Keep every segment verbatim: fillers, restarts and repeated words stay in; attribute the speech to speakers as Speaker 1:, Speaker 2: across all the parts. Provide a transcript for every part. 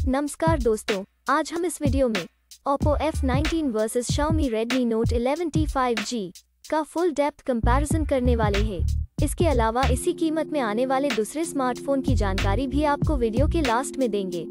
Speaker 1: नमस्कार दोस्तों, आज हम इस वीडियो में Oppo F nineteen versus Xiaomi Redmi Note eleven T five G का फुल डेप्थ कंपैरिजन करने वाले हैं। इसके अलावा इसी कीमत में आने वाले दूसरे स्मार्टफोन की जानकारी भी आपको वीडियो के लास्ट में देंगे।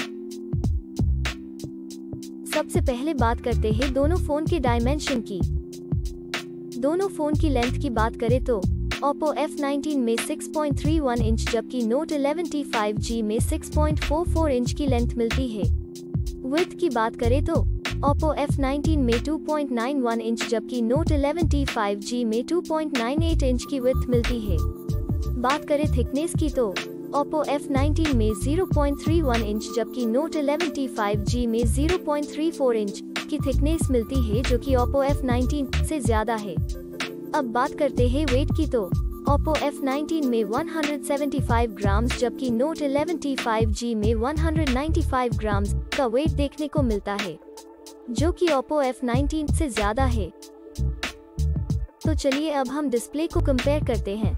Speaker 1: सबसे पहले बात करते हैं दोनों फोन के डायमेंशन की। दोनों फोन की लेंथ की बात करें तो Oppo एफ नाइनटीन में six point three one inch जबकि Note eleven T five G में six point four four inch की लेंथ मिलती है। विड्थ की बात करें तो Oppo एफ नाइनटीन में two point nine one inch जबकि Note eleven T five G में two point nine eight inch की विड्थ मिलती है। बात करें थिकनेस की तो Oppo एफ नाइनटीन में zero point three one inch जबकि Note eleven T five G में zero point three four inch की थिकनेस मिलती है, जो कि Oppo एफ नाइनटीन से ज्यादा है। अब बात करते हैं वेट की तो Oppo एफ नाइनटीन में one hundred seventy five grams जबकि Note eleven T five G में one hundred ninety five grams का वेट देखने को मिलता है, जो कि Oppo एफ नाइनटीन से ज्यादा है। तो चलिए अब हम डिस्प्ले को कंपेयर करते हैं।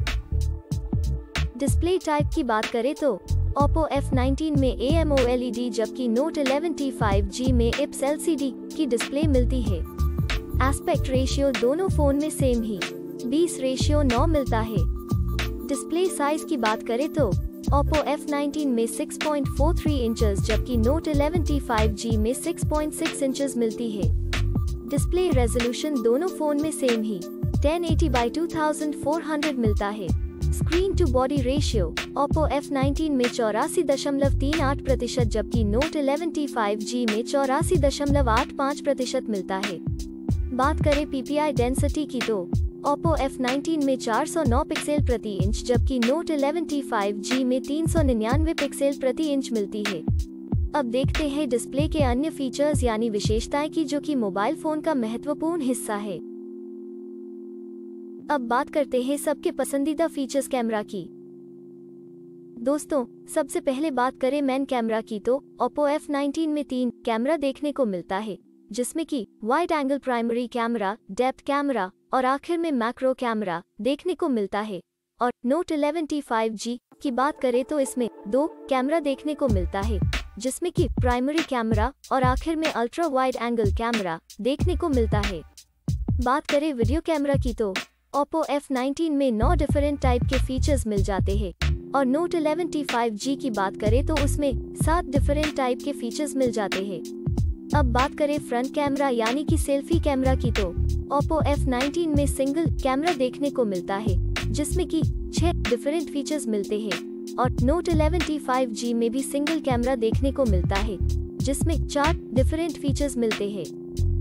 Speaker 1: डिस्प्ले टाइप की बात करें तो Oppo एफ नाइनटीन में A M O L E D जबकि Note eleven T five G में I P S L C D की डिस्प्ले मिलती है। एस्पेक्ट रेशियो दोनों फोन में सेम ही बीस रेशियो नौ मिलता है। डिस्प्ले साइज की बात करें तो Oppo एफ नाइनटीन में six point four three inches जबकि Note eleven T five G में सिक्स पॉइंट सिक्स इंचेस मिलती है। डिस्प्ले रेजोल्यूशन दोनों फोन में सेम ही ten eighty by two thousand four hundred मिलता है। Screen to body ratio Oppo F nineteen में चौरासी दशमलव तीन आठ प्रतिशत जबकि Note eleven T five G में चौरासी दशमलव आठ पाँच प्रतिशत मिलता है। बात करें पी पी आई डेंसिटी की तो Oppo एफ नाइनटीन में चार सौ नौ पिक्सल प्रति इंच जबकि Note eleven T five G में तीन सौ निन्यानवे पिक्सल प्रति इंच मिलती है। अब देखते हैं डिस्प्ले के अन्य फीचर्स यानी विशेषताएं की, जो कि मोबाइल फोन का महत्वपूर्ण हिस्सा है। अब बात करते हैं सबके पसंदीदा फीचर्स कैमरा की। दोस्तों, सबसे पहले बात करें मेन कैमरा की तो Oppo एफ नाइनटीन में तीन कैमरा देखने को मिलता है, जिसमें कि wide angle primary camera, depth camera और आखिर में मैक्रो कैमरा देखने को मिलता है। और Note eleven T five G की बात करें तो इसमें दो कैमरा देखने को मिलता है, जिसमें कि प्राइमरी कैमरा और आखिर में अल्ट्रा वाइड एंगल कैमरा देखने को मिलता है। बात करें वीडियो कैमरा की तो Oppo एफ नाइनटीन में नौ डिफरेंट टाइप के फीचर्स मिल जाते हैं और Note eleven T five G की बात करें तो उसमें सात डिफरेंट टाइप के फीचर्स मिल जाते हैं। अब बात करें फ्रंट कैमरा यानी कि सेल्फी कैमरा की तो Oppo एफ नाइनटीन में सिंगल कैमरा देखने को मिलता है, जिसमें कि छह डिफरेंट फीचर्स मिलते हैं और Note eleven T five G में भी सिंगल कैमरा देखने को मिलता है, जिसमें चार डिफरेंट फीचर्स मिलते हैं।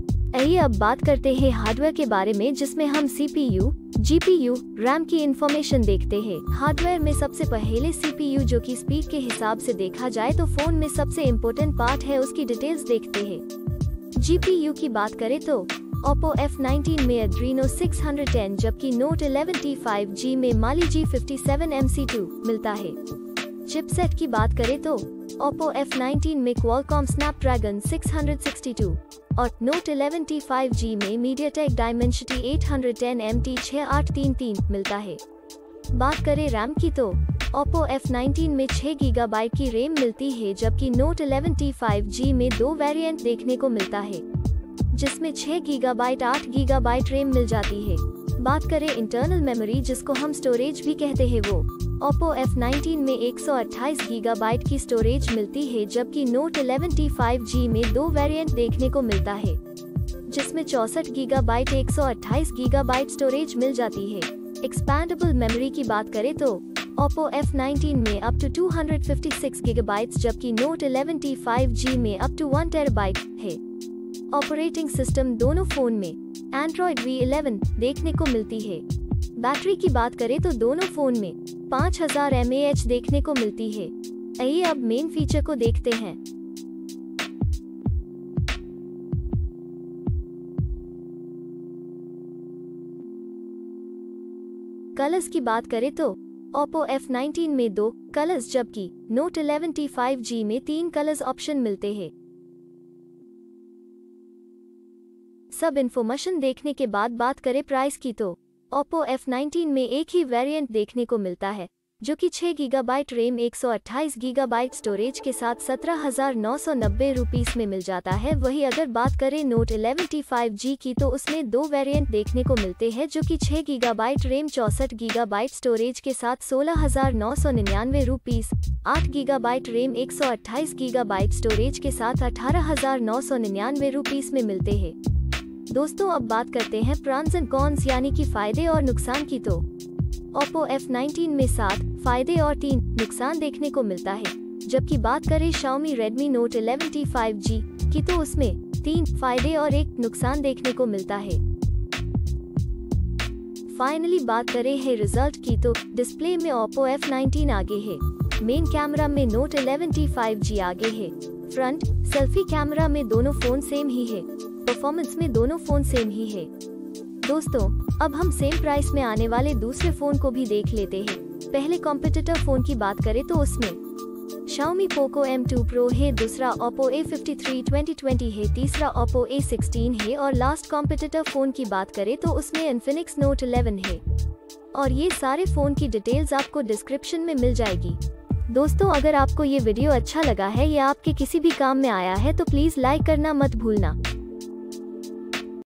Speaker 1: आइए अब बात करते हैं हार्डवेयर के बारे में, जिसमें हम C P U, G P U, RAM की इंफॉर्मेशन देखते हैं। हार्डवेयर में सबसे पहले सी पी यू, जो कि स्पीड के हिसाब से देखा जाए तो फोन में सबसे इम्पोर्टेंट पार्ट है, उसकी डिटेल्स देखते हैं। जी पी यू की बात करें तो Oppo एफ नाइनटीन में Adreno सिक्स हंड्रेड टेन जबकि Note eleven T five G में Mali G fifty seven M C two मिलता है। चिपसेट की बात करें तो Oppo एफ नाइनटीन में Qualcomm Snapdragon six sixty two और Note eleven T five G में MediaTek Dimensity eight hundred ten M T six eight three three मिलता है। बात करें रैम की तो Oppo एफ नाइनटीन में छह गीगाबाइट की रैम मिलती है जबकि Note eleven T five G में दो वेरिएंट देखने को मिलता है, जिसमें छह गीगाबाइट आठ गीगाबाइट रैम मिल जाती है। बात करें इंटरनल मेमोरी, जिसको हम स्टोरेज भी कहते हैं, वो Oppo एफ नाइनटीन में एक सौ अट्ठाईस गीगाबाइट की स्टोरेज मिलती है जबकि Note eleven T five G में दो वेरिएंट देखने को मिलता है, जिसमें चौसठ गीगाबाइट एक सौ अट्ठाईस गीगाबाइट स्टोरेज मिल जाती है। एक्सपैंडेबल मेमोरी की बात करें तो Oppo एफ नाइनटीन में up to two hundred fifty six gigabytes जबकि Note eleven T five G में अप टू वन टेराबाइट है। ऑपरेटिंग सिस्टम दोनों फोन में Android वी इलेवन देखने को मिलती है। बैटरी की बात करें तो दोनों फोन में पाँच हज़ार एम ए एच देखने को मिलती है। आइए अब मेन फीचर को देखते हैं। कलर्स की बात करें तो Oppo एफ नाइनटीन में दो कलर्स जबकि Note eleven T five G में तीन कलर्स ऑप्शन मिलते हैं। सब इन्फॉर्मेशन देखने के बाद बात करें प्राइस की तो Oppo एफ नाइनटीन में एक ही वेरिएंट देखने को मिलता है, जो कि छह गीगाबाइट रैम एक सौ अट्ठाईस गीगाबाइट स्टोरेज के साथ सत्रह हजार नौ सौ नब्बे रुपीस में मिल जाता है। वही अगर बात करें Note eleven T five G की तो उसमें दो वेरिएंट देखने को मिलते हैं, जो कि छह गीगाबाइट रैम चौसठ गीगाबाइट स्टोरेज के साथ सोलह हजार नौ सौ निन्यानवे रुपीस, आठ गीगाबाइट रैम एक सौ अट्ठाईस गीगाबाइट स्टोरेज के साथ अठारह हजार नौ सौ निन्यानवे रुपीस में मिलते हैं। दोस्तों अब बात करते हैं प्रॉन्स एंड कॉन्स यानी कि फायदे और नुकसान की। तो ओप्पो एफ नाइनटीन में सात फायदे और तीन नुकसान देखने को मिलता है, जबकि बात करें Xiaomi Redmi Note eleven T five G की तो उसमें तीन फायदे और एक नुकसान देखने को मिलता है। फाइनली बात करें है रिजल्ट की तो डिस्प्ले में Oppo एफ नाइनटीन आगे है, मेन कैमरा में Note eleven T five G आगे है, फ्रंट सेल्फी कैमरा में दोनों फोन सेम ही है, परफॉर्मेंस में दोनों फोन सेम ही है। दोस्तों अब हम सेम प्राइस में आने वाले दूसरे फोन को भी देख लेते हैं। पहले कॉम्पिटिटर फोन की बात करें तो उसमें Xiaomi Poco M two Pro है, दूसरा Oppo A fifty three twenty twenty है, तीसरा Oppo ए सिक्सटीन है और लास्ट कॉम्पिटिटर फोन की बात करें तो उसमें Infinix Note इलेवन है। और ये सारे फोन की डिटेल्स आपको डिस्क्रिप्शन में मिल जाएगी। दोस्तों अगर आपको ये वीडियो अच्छा लगा है या आपके किसी भी काम में आया है तो प्लीज लाइक करना मत भूलना।